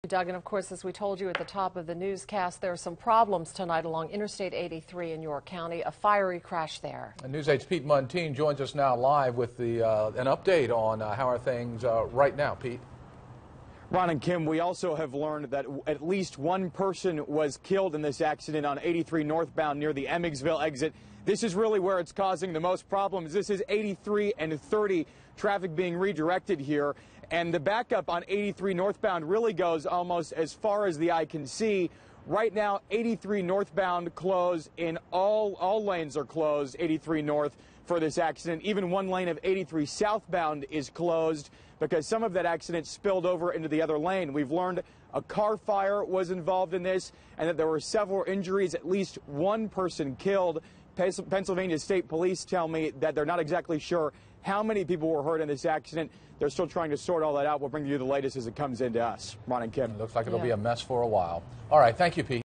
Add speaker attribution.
Speaker 1: Doug, and of course, as we told you at the top of the newscast, there are some problems tonight along Interstate 83 in York County, a fiery crash there.
Speaker 2: And News 8's Pete Muntean joins us now live with an update on how are things right now, Pete.
Speaker 3: Ron and Kim, we also have learned that at least one person was killed in this accident on 83 northbound near the Emmetsville exit. This is really where it's causing the most problems. This is 83 and 30 traffic being redirected here. And the backup on 83 northbound really goes almost as far as the eye can see. Right now, 83 northbound closed in all lanes are closed, 83 north for this accident. Even one lane of 83 southbound is closed because some of that accident spilled over into the other lane. We've learned a car fire was involved in this and that there were several injuries, at least one person killed. Pennsylvania State Police tell me that they're not exactly sure how many people were hurt in this accident. They're still trying to sort all that out. We'll bring you the latest as it comes into us. Ron and Kim.
Speaker 2: It looks like it'll be a mess for a while. All right, thank you, Pete.